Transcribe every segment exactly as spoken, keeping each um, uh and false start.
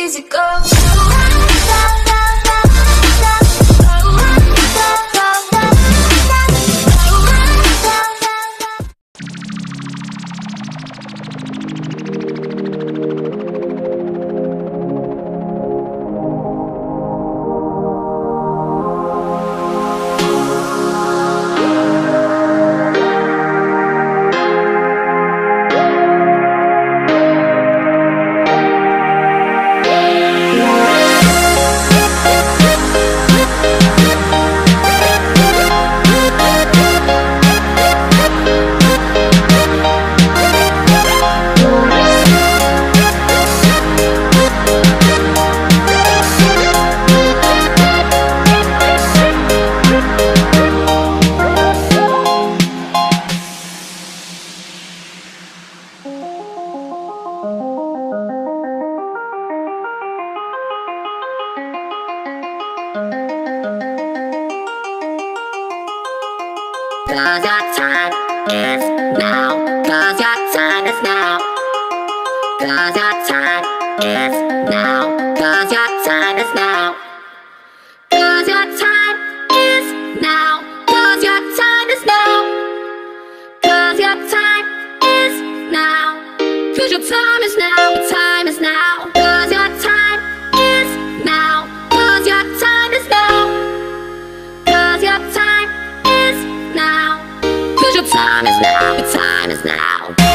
easy go. Cause your time is now. Cause your time is now. Cause your time is now. Cause your time is now. Cause your time is now. Cause your time is now. Cause your time is now. Cause your time is now. Your time is now. Cause your time is now. Cause your time is now. Cause your time is now. Cause your time is now. Your time is now.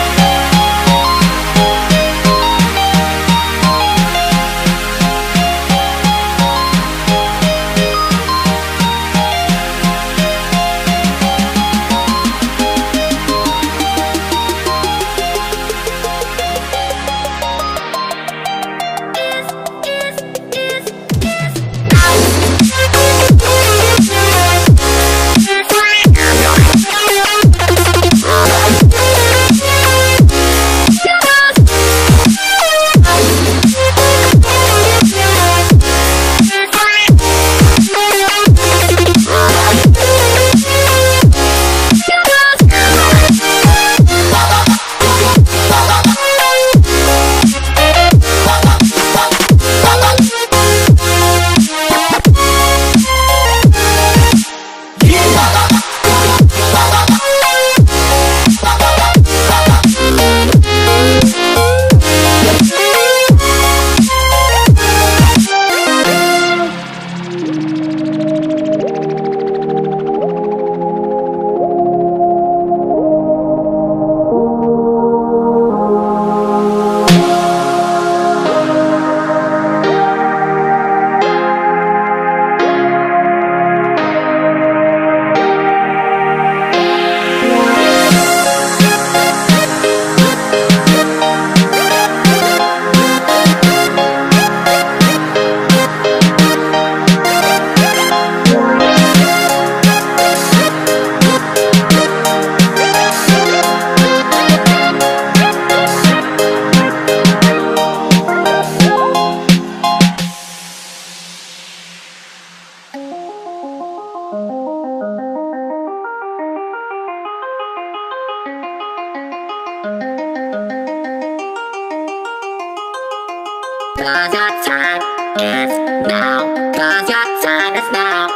Cause your time is now. Cause your time is now.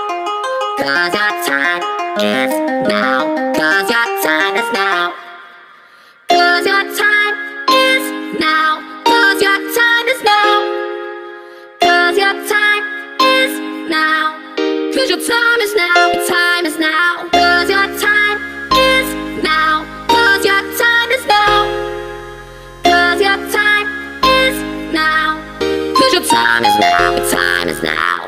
Cause your time is now. Cause your time is now. Cause your time is now. Cause your time is now. Cause your time is now. Cause your time is now. Your time is now. Cause your time is now. Cause your time is now. Cause your time is now. Cause your time is now. Your time is now.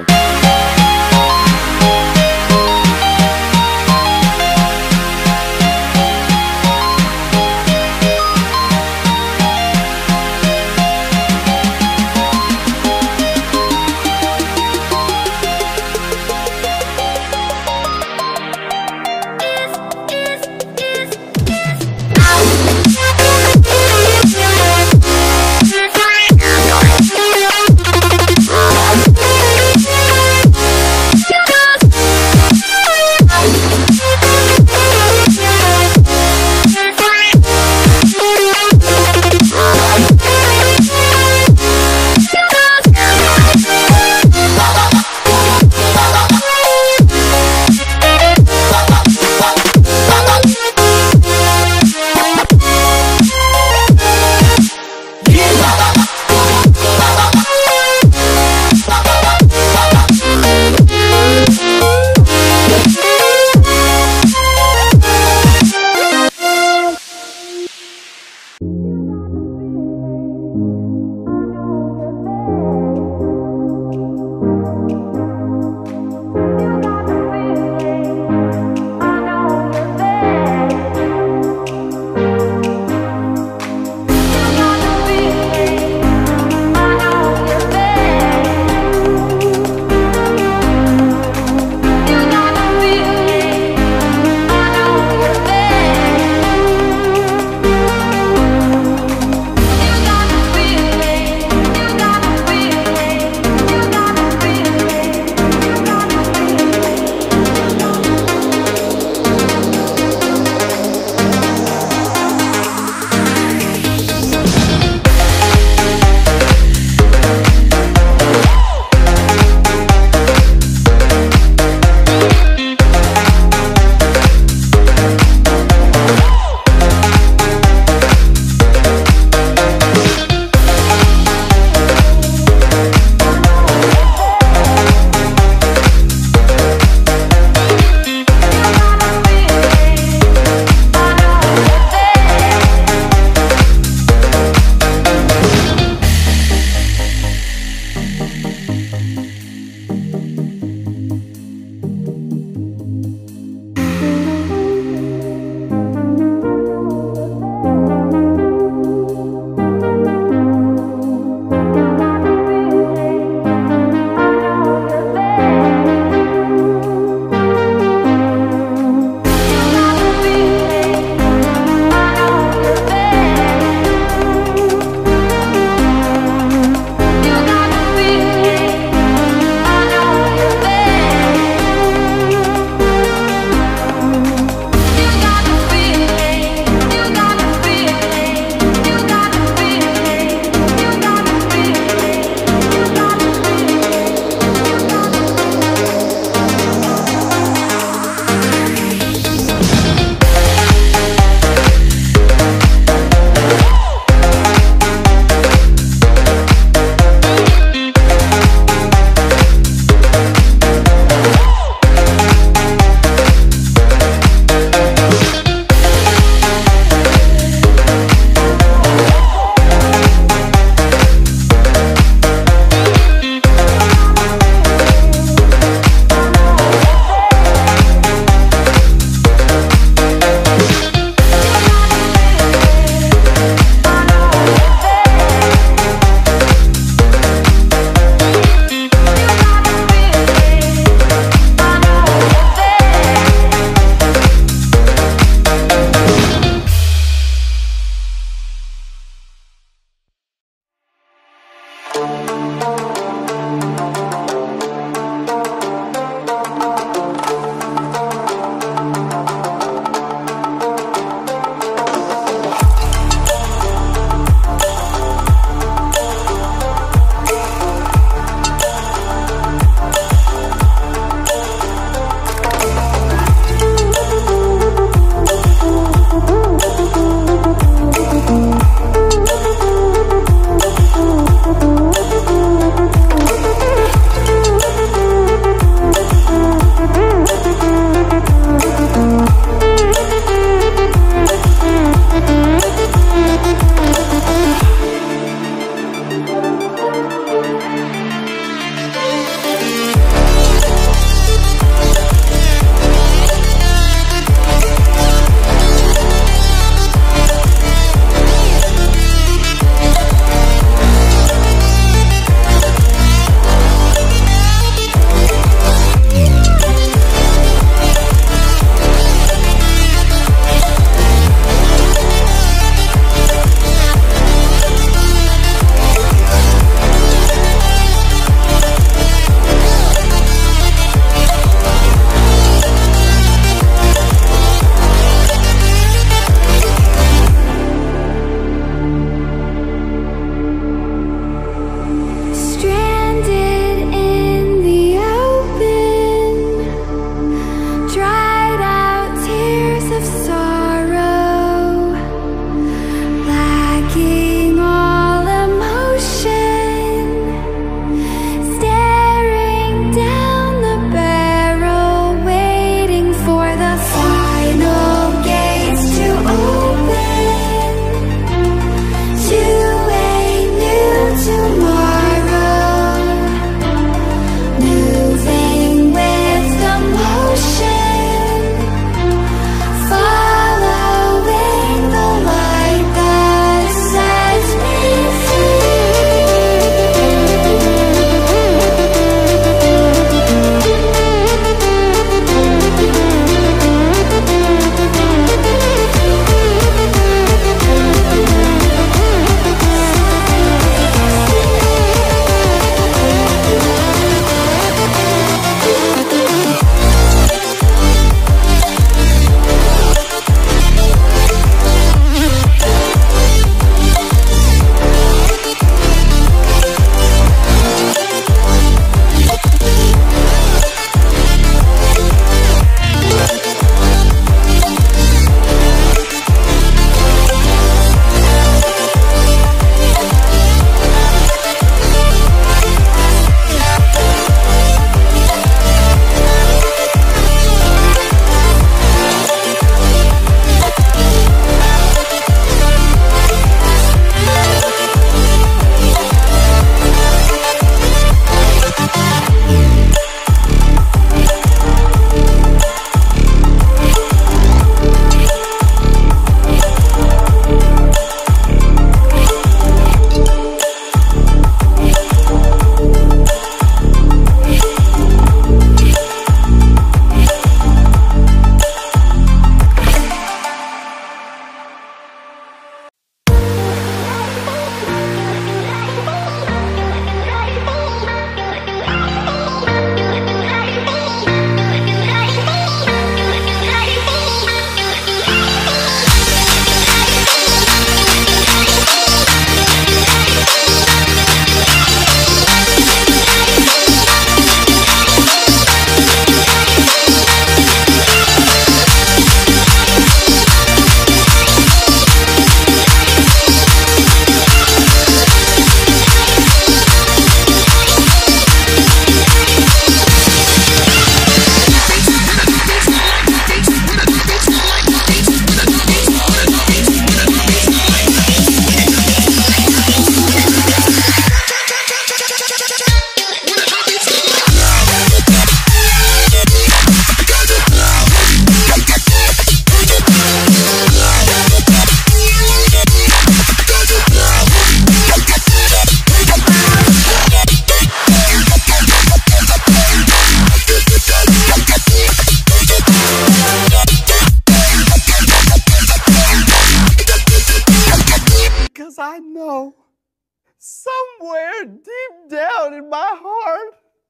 somewhere deep down in my heart,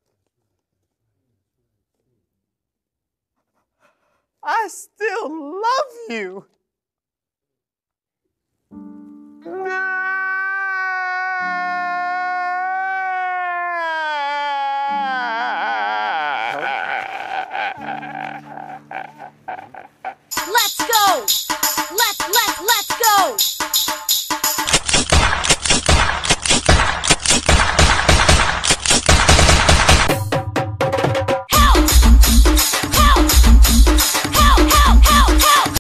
I still love you.